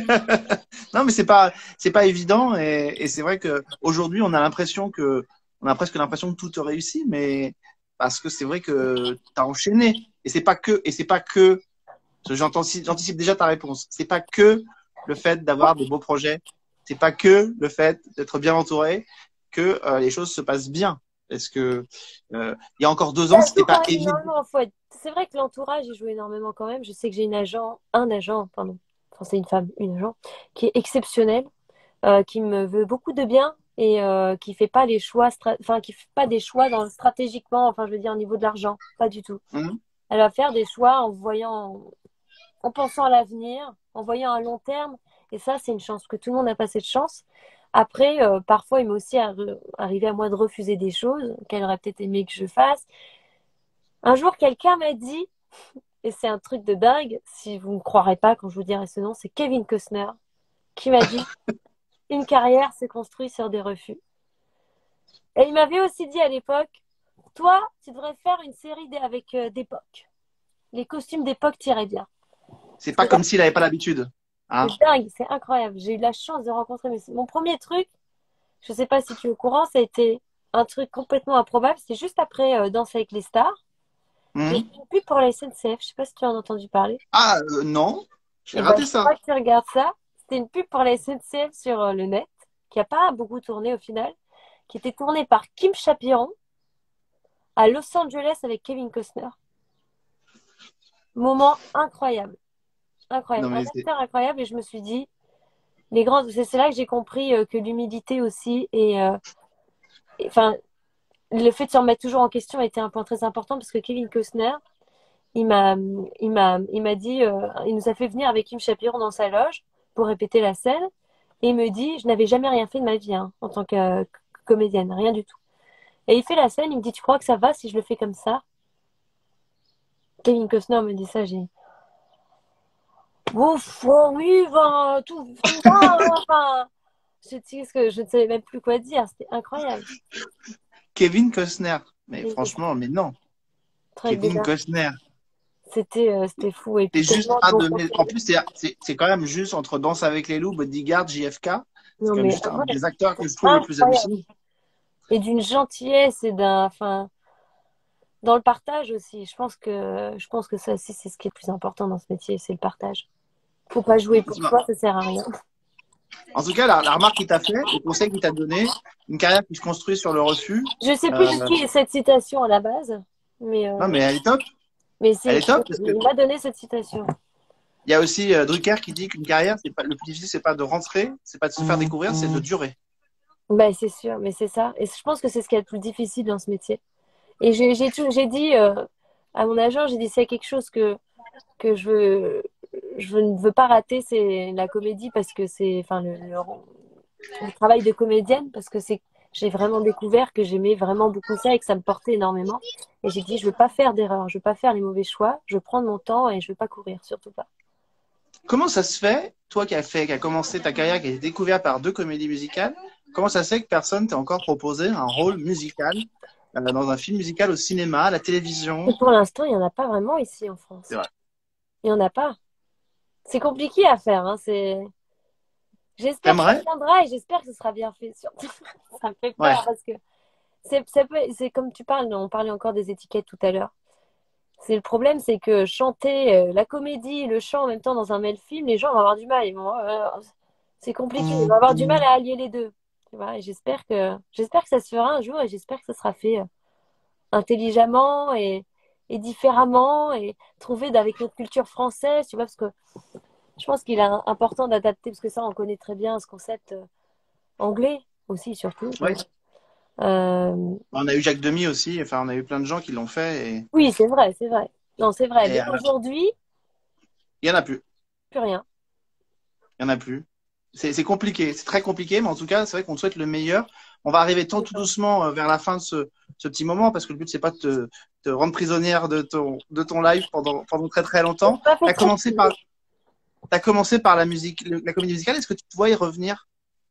Non, mais c'est pas, c'est pas évident et, et c'est vrai que aujourd'hui, on a l'impression que, on a presque l'impression que tout te réussit, mais parce que c'est vrai que t'as enchaîné. Et c'est pas que, et c'est pas que, j'anticipe, j'anticipe déjà ta réponse. C'est pas que le fait d'avoir des beaux projets. C'est pas que le fait d'être bien entouré que euh, les choses se passent bien. Parce que euh, il y a encore deux ans, Ça c'était joue pas quand même évident. énormément. Faut être- C'est vrai que l'entourage, il joue énormément quand même. Je sais que j'ai une agent, un agent, pardon, enfin c'est une femme, une agent, qui est exceptionnelle, euh, qui me veut beaucoup de bien et euh, qui fait pas les choix, stra- enfin qui fait pas des choix dans stratégiquement, enfin je veux dire au niveau de l'argent, pas du tout. Hum, Elle va faire des choix en voyant, en pensant à l'avenir, en voyant à long terme. Et ça, c'est une chance, que tout le monde n'a pas cette chance. Après, euh, parfois, il m'est aussi arri- arrivé à moi de refuser des choses qu'elle aurait peut-être aimé que je fasse. Un jour, quelqu'un m'a dit, Et c'est un truc de dingue. Si vous ne me croirez pas quand je vous dirai ce nom, c'est Kevin Costner qui m'a dit une carrière se construit sur des refus. Et il m'avait aussi dit à l'époque, toi, tu devrais faire une série d- avec euh, d'époque. Les costumes d'époque t'iraient bien. C'est pas C'est comme s'il avait pas l'habitude. Hein? c'est dingue, c'est incroyable. J'ai eu la chance de rencontrer mes... Mon premier truc, je sais pas si tu es au courant, ça a été un truc complètement improbable. C'est juste après euh, Danse avec les stars. J'ai fait Hum. une pub pour la S N C F. Je sais pas si tu en as entendu parler. Ah, euh, non, j'ai Et ben, raté je ça. crois que tu regardes ça. C'était une pub pour la S N C F sur euh, le net, qui a pas beaucoup tourné au final, qui était tournée par Kim Chapiron à Los Angeles avec Kevin Costner. Moment incroyable. Incroyable. Non, Un mais c'est. acteur incroyable. Et je me suis dit, les grands, c'est c'est là que j'ai compris euh, que l'humilité aussi et, euh, et, enfin, le fait de se remettre toujours en question était un point très important parce que Kevin Costner, il m'a, il m'a, il m'a dit, euh, il nous a fait venir avec Kim Chapiron dans sa loge pour répéter la scène. Et il me dit, je n'avais jamais rien fait de ma vie hein, en tant que euh, comédienne, rien du tout. Et il fait la scène, il me dit, tu crois que ça va si je le fais comme ça? Kevin Costner me dit ça, j'ai, ouf, oh oui, ben, tout, tout va, hein, enfin. Je, tu sais, que je ne savais même plus quoi dire, c'était incroyable. Kevin Costner. Mais Et franchement, mais non. truc de Kevin dingue. Costner. C'était euh, c'était fou. Et C'est puis juste tellement de un bons de mes. En conseils. plus, c'est c'est- c'est quand même juste entre Danse avec les loups, Bodyguard, J F K. C'est Non, quand même mais juste un ouais, des acteurs que je trouve le plus incroyable. hallucinant. Et d'une gentillesse et d'un, enfin, dans le partage aussi. Je pense que, je pense que ça aussi, c'est ce qui est le plus important dans ce métier, c'est le partage. Faut pas jouer pour soi, ça sert à rien. En tout cas, la, la remarque qu'il t'a fait, le conseil qu'il t'a donné, une carrière qui se construit sur le refus, Je sais plus euh, de qui est cette citation à la base, mais, non, euh, mais elle est top. mais Elle c'est, est top parce que il m'a donné cette citation. il y a aussi euh, Drucker qui dit qu'une carrière, c'est pas le plus difficile, c'est pas de rentrer, c'est pas de se faire découvrir, c'est de durer. Ben, c'est sûr, mais c'est ça. Et je pense que c'est ce qui est le plus difficile dans ce métier. Et j'ai j'ai tout- j'ai dit euh, à mon agent, j'ai dit, c'est quelque chose que, que je veux, je ne veux pas rater, c'est la comédie parce que c'est, enfin, le, le, le travail de comédienne parce que c'est, j'ai vraiment découvert que j'aimais vraiment beaucoup ça et que ça me portait énormément. Et j'ai dit, je veux pas faire d'erreur, je veux pas faire les mauvais choix, je veux prendre mon temps et je veux pas courir, surtout pas. Comment ça se fait, toi qui as fait, qui a commencé ta carrière, qui a été découvert par deux comédies musicales, comment ça se fait que personne t'a encore proposé un rôle musical euh, dans un film musical au cinéma, à la Et télévision? pour l'instant, il y en a pas vraiment ici en C'est France. vrai. Il y en a pas. C'est compliqué à faire, hein, c'est. J'espère que ça T'aimerais? viendra et j'espère que ce sera bien fait. Surtout, ça me fait Ouais. peur parce que c'est, ça peut, c'est comme tu parles, on parlait encore des étiquettes tout à l'heure. C'est le problème, c'est que chanter euh, la comédie, le chant en même temps dans un même film, les gens vont avoir du mal. Ils vont, euh, c'est compliqué. Ils vont avoir du mal à allier les deux. Tu vois, et j'espère que, j'espère que ça se fera un jour et j'espère que ça sera fait euh, intelligemment et, et différemment et trouvé avec notre culture française. Tu vois, parce que je pense qu'il est important d'adapter parce que ça, on connaît très bien ce concept euh, anglais aussi, surtout. Ouais. Euh, On a eu Jacques Demy aussi, enfin on a eu plein de gens qui l'ont fait et, oui, c'est vrai, c'est vrai. Non, c'est vrai. et Mais euh, aujourd'hui, il y en a plus. plus rien. Il y en a plus. C'est c'est compliqué, c'est très compliqué, mais en tout cas, c'est vrai qu'on te souhaite le meilleur. On va arriver tant tout doucement euh, vers la fin de ce, ce petit moment, parce que le but, c'est pas de te, te rendre prisonnière de ton, de ton live pendant, pendant très très J'ai longtemps. pas Tu fait as très commencé par, t'as commencé par la musique, le- la comédie musicale. Est-ce que tu te vois y revenir?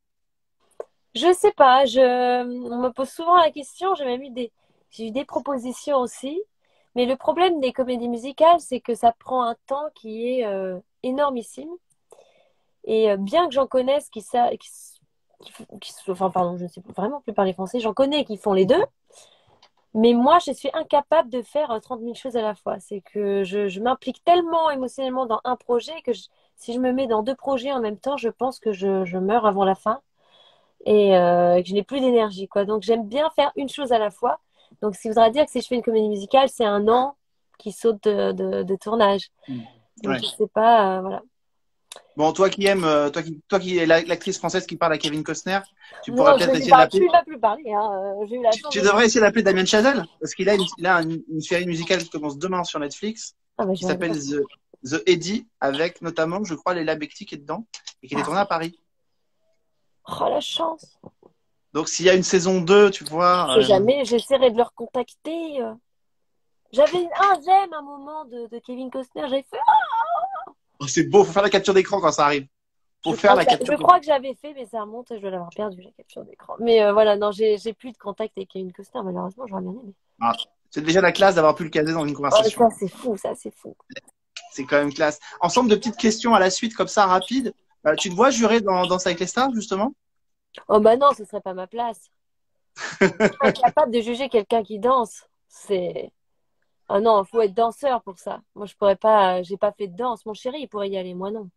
Je sais pas, je... on me pose souvent la question, j'ai même eu des... j'ai eu des propositions aussi, mais le problème des comédies musicales, c'est que ça prend un temps qui est euh, énormissime, et euh, bien que j'en connaisse qui, ça... qui... qui- qui- enfin pardon, je ne sais vraiment plus parler français, j'en connais qui font les deux, mais moi je suis incapable de faire euh, trente mille choses à la fois, c'est que je, je m'implique tellement émotionnellement dans un projet que je- si je me mets dans deux projets en même temps, je pense que je, je meurs avant la fin. Et euh, que je n'ai plus d'énergie, quoi. Donc j'aime bien faire une chose à la fois. Donc ce qui voudra dire que si je fais une comédie musicale, c'est un an qui saute de, de, de tournage. Mm. Donc Ouais. je sais pas, euh, voilà. Bon, toi qui aimes, euh, toi qui, toi qui es la- l'actrice française qui parle à Kevin Costner, tu pourrais Non, je peut-être ne lui essayer de parle l'appeler. plus, il va plus parler, hein. Euh, J'ai eu la Tu, chance tu de. devrais essayer d'appeler Damien Chazelle, parce qu'il a une, il a une, une série musicale qui commence demain sur Netflix, Ah bah je qui vais s'appelle regarder. The, The Eddie, avec notamment, je crois, Léla Becti qui est dedans, et qui est tournée à Paris. Oh la chance. Donc, s'il y a une saison deux, tu Je vois, sais euh, jamais, j'essaierai de le recontacter. euh. J'avais un j'aime un moment de, de Kevin Costner. J'avais fait. Oh, c'est beau, faut faire la capture d'écran quand ça arrive. Faut Je faire crois que, la je capture d'écran. crois que j'avais fait, mais ça remonte. Je dois l'avoir perdu la capture d'écran. Mais euh, voilà, non, j'ai j'ai plus de contact avec Kevin Costner. Malheureusement, j'aurais bien aimé. Ah, c'est déjà la classe d'avoir pu le caser dans une Oh, conversation. ça c'est fou, ça c'est fou. C'est quand même classe. Ensemble de petites questions à la suite, comme ça, rapides. Euh, tu te vois jurer dans Danse avec les stars, justement? Oh bah non, ce serait pas ma place. Je suis incapable de juger quelqu'un qui danse. C'est. Ah non, faut être danseur pour ça. Moi, je pourrais pas. J'ai pas fait de danse. Mon chéri, il pourrait y aller, moi non.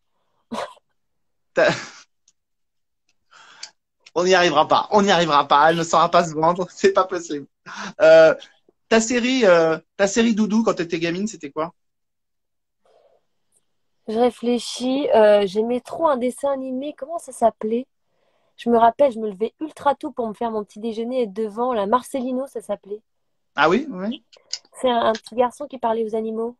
On n'y arrivera pas. On n'y arrivera pas. Elle ne saura pas se vendre. C'est pas possible. Euh, ta série, euh, ta série doudou quand t'étais gamine, c'était quoi? Je réfléchis. Euh, j'aimais trop un dessin animé. Comment ça s'appelait? Je me rappelle, je me levais ultra tôt pour me faire mon petit déjeuner et être devant la Marcelino, ça s'appelait. Ah oui, oui. C'est un, un petit garçon qui parlait aux animaux.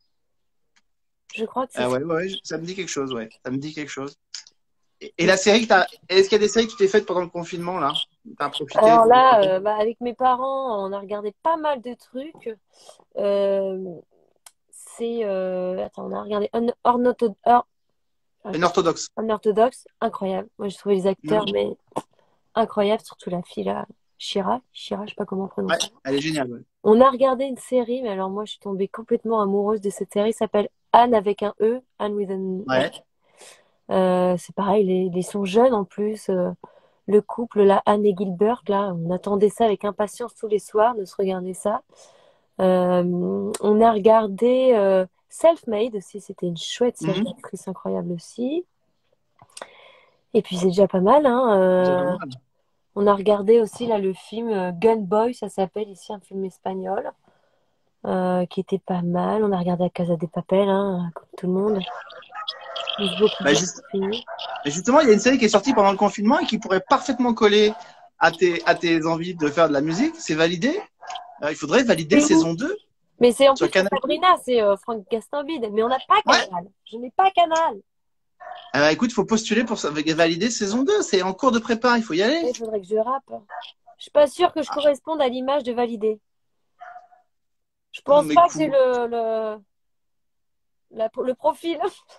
Je crois que c'est Ah ça. ouais, ouais, ça me dit quelque chose, ouais. Ça me dit quelque chose. Et, et la série que t'as, est-ce qu'il y a des séries que tu t'es faites pendant le confinement, là? T'as profité Alors pour. là, euh, bah, avec mes parents, on a regardé pas mal de trucs. Euh, c'est. Euh, attends, on a regardé Un Ornoto- Or- Une orthodoxe. Unorthodoxe, incroyable. Moi, j'ai trouvé les acteurs, Mhm. mais incroyables, surtout la fille là, Shira. Shira, je sais pas comment Ouais, prononcer. elle est géniale, ouais. On a regardé une série, mais alors moi, je suis tombée complètement amoureuse de cette série. Ça s'appelle Anne avec un E, Anne with an Ouais. Euh, c'est pareil, les, ils sont jeunes en plus. Euh, le couple, là, Anne et Gilbert, là, on attendait ça avec impatience tous les soirs de se regarder ça. Euh, on a regardé euh, Self-Made aussi, c'était une chouette série Mhm. d'actrices incroyable aussi. Et puis c'est déjà pas mal, Déjà pas hein. Euh, mal. on a regardé aussi là le film euh, Gun Boy, ça s'appelle ici, un film espagnol, euh, qui était pas mal. On a regardé La Casa de Papel, hein, comme tout le monde. J'ai beaucoup Bah, de juste- films. mais justement, il y a une série qui est sortie pendant le confinement et qui pourrait parfaitement coller à tes, à tes envies de faire de la musique. C'est validé. Euh, il faudrait valider C'est où? saison deux Mais c'est en sur plus c'est Canal+. Sabrina, c'est euh, Franck Gastambide. Mais on n'a pas Ouais. Canal. Je n'ai pas Canal. Euh, écoute, faut postuler pour ça- valider saison deux. C'est en cours de prépa. Il faut y aller. Il faudrait que je rappe. Je suis pas sûre que je corresponde à l'image de valider. Je pense Mais pas que j'ai écoute, le, le, la- le profil.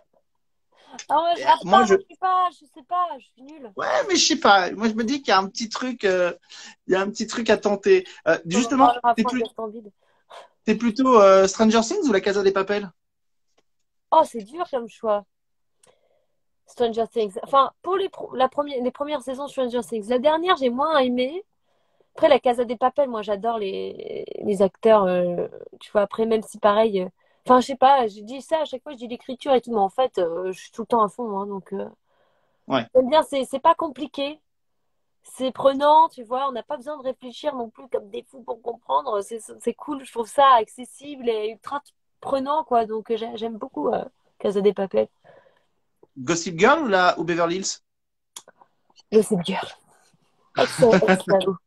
Ah moi je euh, rappe moi pas, je, moi je suis pas, je sais pas, je suis nulle. ouais, mais je sais pas. Moi, je me dis qu'il y a un petit truc, euh, il y a un petit truc à tenter. Euh, On en justement, parlera à t'es Franck plus, Gastambide. t'es plutôt euh, Stranger Things ou La Casa des Papel? Oh, c'est dur comme choix. Stranger Things. Enfin, pour les, pro- la première, les premières saisons Stranger Things. La dernière, j'ai moins aimé. Après, la Casa des Papel, moi, j'adore les, les acteurs. Euh, tu vois, après, même si pareil. euh, Enfin, je sais pas, je dis ça à chaque fois, je dis l'écriture et tout, mais en fait, euh, je suis tout le temps à fond. Hein, donc, euh, Ouais. j'aime bien, c'est c'est pas compliqué. C'est prenant, tu vois. On n'a pas besoin de réfléchir non plus comme des fous pour comprendre. C'est c'est cool, je trouve ça accessible et ultra prenant, quoi. Donc, euh, j'ai- j'aime beaucoup euh, Casa des Papel. Gossip Girl ou, la, ou Beverly Hills? Gossip Girl. Excellent, excellent.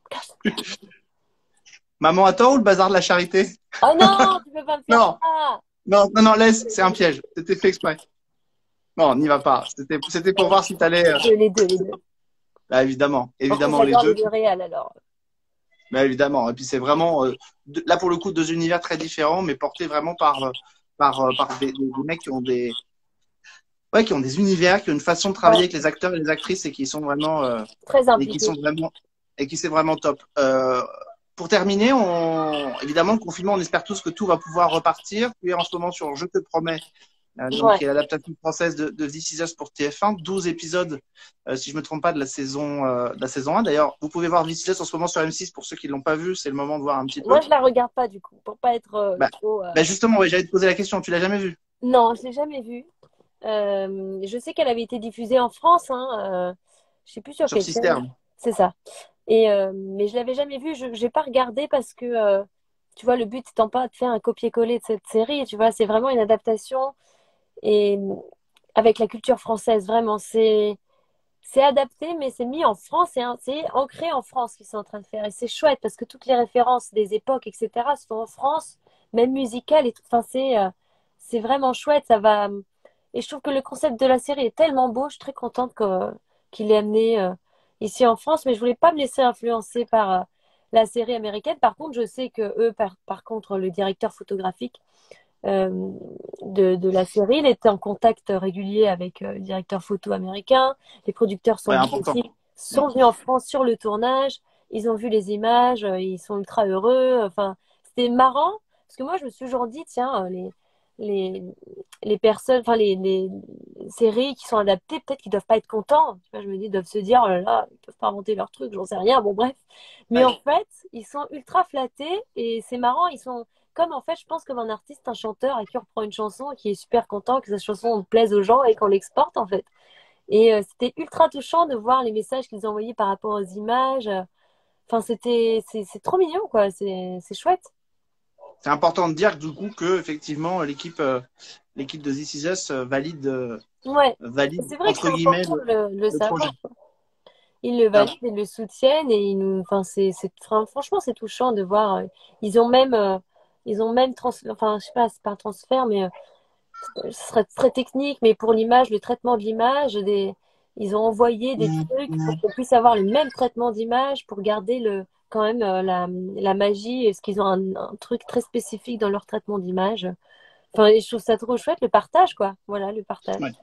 Maman à tort ou le bazar de la charité? Oh non, tu peux pas me faire Non, ça. non, non, non, laisse, c'est un piège. C'était fait exprès. Non, n'y va pas. C'était, c'était pour voir si t'allais. Les Euh, deux, les deux, les deux. bah, évidemment, Enfin, évidemment les j'adore les deux. deux réels alors. Bah, évidemment. Et puis c'est vraiment euh, de- là pour le coup deux univers très différents, mais portés vraiment par euh, par euh, par des, des, des mecs qui ont des ouais qui ont des univers, qui ont une façon de travailler Ouais, avec les acteurs et les actrices et qui sont vraiment euh, très et qui impliqué. sont vraiment et qui c'est vraiment top. Euh, pour terminer, on évidemment le confinement, on espère tous que tout va pouvoir repartir. Tu es en ce moment sur Je te promets euh, donc Ouais. qui est l'adaptation française de, de This Is Us pour T F un, douze épisodes, euh, si je me trompe pas, de la saison, euh, de la saison un. D'ailleurs, vous pouvez voir This Is Us en ce moment sur M six pour ceux qui l'ont pas vu, c'est le moment de voir un petit Moi, peu. je la regarde pas du coup, pour pas être euh, Bah, trop. euh, bah justement, ouais, j'allais te poser la question, tu l'as jamais vu Non, je l'ai jamais vue. Euh, je sais qu'elle avait été diffusée en France, hein. Euh, je sais plus sur sur quelle chaîne. Cisterne? C'est ça. Et euh, mais je l'avais jamais vue. Je j'ai pas regardé parce que euh, tu vois, le but étant pas de faire un copier-coller de cette série. Tu vois, c'est vraiment une adaptation et avec la culture française. Vraiment, c'est c'est adapté, mais c'est mis en France et hein, c'est ancré en France qu'ils sont en train de faire. Et c'est chouette parce que toutes les références des époques, et cetera, sont en France, même musicales et tout. Enfin, c'est euh, c'est vraiment chouette. Ça va. Et je trouve que le concept de la série est tellement beau. Je suis très contente que- qu'il l'ait amené euh, ici en France, mais je voulais pas me laisser influencer par euh, la série américaine. Par contre, je sais que eux, par, par contre, le directeur photographique euh, de, de la série, il était en contact régulier avec euh, le directeur photo américain. Les producteurs sont Ouais, venus important. aussi, sont venus en France sur le tournage. Ils ont vu les images, euh, ils sont ultra heureux. Enfin, c'était marrant parce que moi, je me suis toujours dit, tiens, euh, les les les personnes, enfin les, les séries qui sont adaptées, peut-être qu'ils doivent pas être contents. Tu vois, je me dis, ils doivent se dire, oh là là, ils peuvent pas inventer leur truc, j'en sais rien. Bon, bref. Mais en Ouais. fait, ils sont ultra flattés et c'est marrant. Ils sont comme en fait, je pense comme un artiste, un chanteur à qui on reprend une chanson et qui est super content que sa chanson plaise aux gens et qu'on l'exporte en fait. Et euh, c'était ultra touchant de voir les messages qu'ils envoyaient par rapport aux images. Enfin, c'était, c'est, c'est trop mignon quoi. C'est, c'est chouette. C'est important de dire du coup que effectivement l'équipe euh, l'équipe de This Is Us euh, valide euh, Ouais. valide C'est vrai que c'est entre guillemets important le, de le, le le projet. savoir. Ils le Ah, valident et le soutiennent et ils nous, enfin, c'est, c'est, fran- franchement, c'est touchant de voir. euh, Ils ont même, euh, ils ont même trans, enfin, je sais pas, c'est pas un transfert, mais euh, ce serait très technique, mais pour l'image, le traitement de l'image, des... ils ont envoyé des trucs pour qu'on puisse avoir le même traitement d'image pour garder le, quand même euh, la, la magie, est-ce qu'ils ont un, un truc très spécifique dans leur traitement d'image. Enfin, et je trouve ça trop chouette, le partage, quoi. Voilà, le partage. ouais.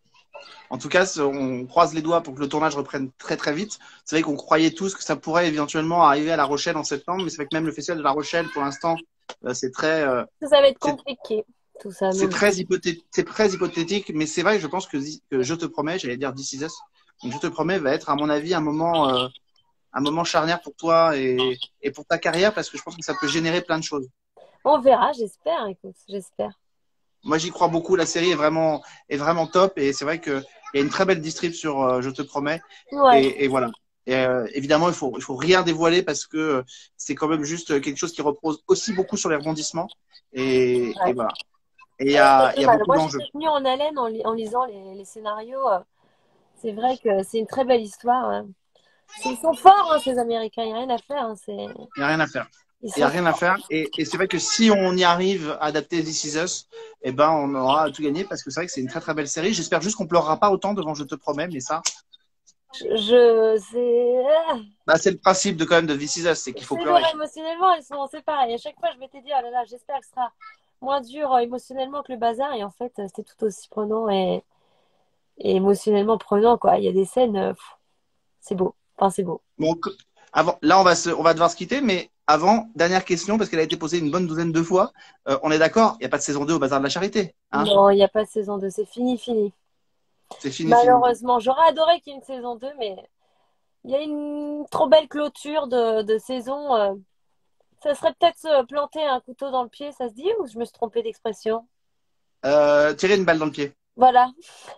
En tout cas, on croise les doigts pour que le tournage reprenne très très vite. C'est vrai qu'on croyait tous que ça pourrait éventuellement arriver à La Rochelle en septembre, mais c'est vrai que même le festival de La Rochelle, pour l'instant, euh, c'est très, euh, Ça, ça va être c'est compliqué, tout ça. c'est Donc, très hypothétique, c'est très hypothétique, mais c'est vrai que je pense que, que Je te promets, j'allais dire This Is Us, donc Je te promets va être à mon avis un moment, euh, un moment charnière pour toi et, et pour ta carrière parce que je pense que ça peut générer plein de choses. on verra, j'espère, écoute, j'espère. Moi, j'y crois beaucoup. La série est vraiment, est vraiment top et c'est vrai qu'il y a une très belle distrib sur euh, Je te promets. Ouais, Et, et voilà. Et, euh, évidemment, il faut, il faut rien dévoiler parce que euh, c'est quand même juste quelque chose qui repose aussi beaucoup sur les rebondissements. Et, et ouais. voilà. Et il y Ouais, a, c'est il y pas a mal. beaucoup Moi, j'étais d'enjeux. tenue en haleine en, li- en lisant les, les scénarios. euh, C'est vrai que c'est une très belle histoire. Hein. C'est- Ils sont forts, hein, ces Américains. Il n'y a rien à faire. Hein. C'est... Il n'y a rien à faire. Ils Il n'y a sont rien à forts. faire. Et, et c'est vrai que si on y arrive à adapter This Is Us, eh ben, on aura tout gagné parce que c'est vrai que c'est une très très belle série. J'espère juste qu'on pleurera pas autant devant Je te promets, mais ça, Je, je- c'est, ah, bah, c'est le principe de quand même de This Is Us, c'est qu'il faut c'est lourd pleurer. émotionnellement. Ils sont, c'est pareil. À chaque fois, je m'étais dit, oh là là, j'espère que ce sera moins dur euh, émotionnellement que le bazar. Et en fait, euh, c'était tout aussi prenant et, et émotionnellement prenant, quoi. Il y a des scènes, euh, pff, c'est beau. Enfin, c'est beau. Bon, avant, là, on va, se, on va devoir se quitter, mais avant, dernière question, parce qu'elle a été posée une bonne douzaine de fois. Euh, on est d'accord, il n'y a pas de saison deux au Bazar de la Charité. Hein, Non, il n'y a pas de saison deux. C'est fini, fini. c'est fini, fini. Malheureusement, j'aurais adoré qu'il y ait une saison deux, mais il y a une trop belle clôture de, de saison. euh, Ça serait peut-être se planter un couteau dans le pied, ça se dit, ou je me suis trompée d'expression? Euh, tirer une balle dans le pied. Voilà.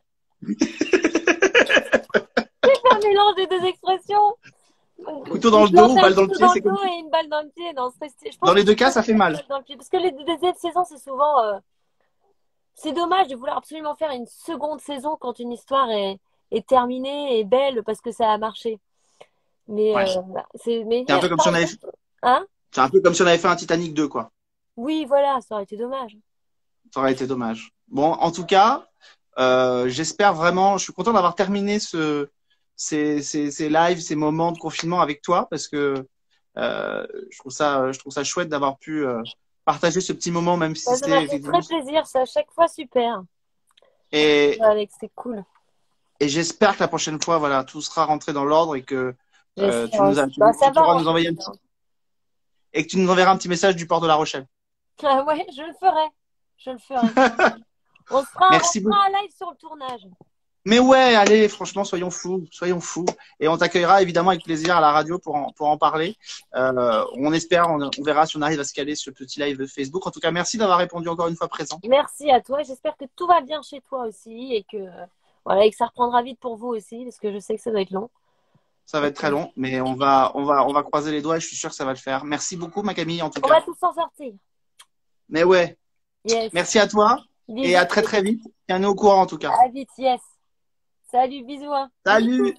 C'est un mélange des deux expressions. Couteau dans Me le dos ou planter un balle dans le couteau pied, dans c'est le comme dos si. et une balle dans le pied. Non, c'est- je Dans pense que les deux c'est cas, pas ça fait une mal. balle dans le pied. Parce que les deuxièmes saisons, c'est souvent. euh, C'est dommage de vouloir absolument faire une seconde saison quand une histoire est, est terminée et belle parce que ça a marché. Mais, Ouais. euh, voilà. c'est, mais C'est un peu comme par si on avait, exemple, hein? c'est un peu comme si on avait fait un Titanic deux, quoi. Oui, voilà, ça aurait été dommage. Ça aurait été dommage. Bon, en tout cas, euh, j'espère vraiment, je suis content d'avoir terminé ce, ces, ces, ces lives, ces moments de confinement avec toi parce que euh, je trouve ça, je trouve ça chouette d'avoir pu euh, partager ce petit moment, même si Ça ça m'a c'était fait effectivement. très plaisir, c'est à chaque fois super. Et, Ouais, Alex, c'est cool. et j'espère que la prochaine fois, voilà, tout sera rentré dans l'ordre et que euh, tu J'espère nous as, aussi. tu, Bah, ça tu va pourras nous rentrer. envoyer un petit, et que tu nous enverras un petit message du port de La Rochelle. Ah ouais, je le ferai. Je le ferai. On se fera, on Merci beaucoup. fera un live sur le tournage. Mais ouais, allez, franchement, soyons fous, soyons fous. Et on t'accueillera évidemment avec plaisir à la radio pour en, pour en parler. Euh, on espère, on, on verra si on arrive à se caler ce petit live de Facebook. En tout cas, merci d'avoir répondu encore une fois présent. Merci à toi. J'espère que tout va bien chez toi aussi et que, voilà, et que ça reprendra vite pour vous aussi parce que je sais que ça doit être long. Ça va être très long, mais on va, on va, on va croiser les doigts et je suis sûr que ça va le faire. Merci beaucoup, ma Camille, en tout On cas. va tous s'en sortir. Mais ouais, Yes. merci à toi et Bisous. à très très vite. Tiens-nous au courant en tout cas. À vite, yes. Salut, bisous. Hein. Salut!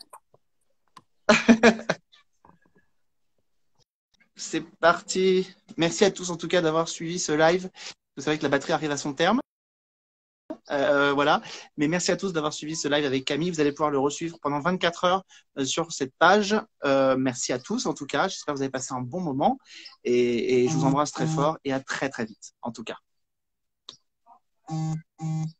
C'est parti. Merci à tous en tout cas d'avoir suivi ce live. Vous savez que la batterie arrive à son terme. Euh, voilà. Mais merci à tous d'avoir suivi ce live avec Camille. Vous allez pouvoir le resuivre pendant vingt-quatre heures euh, sur cette page. Euh, merci à tous en tout cas. J'espère que vous avez passé un bon moment et, et je vous embrasse très fort et à très très vite en tout cas.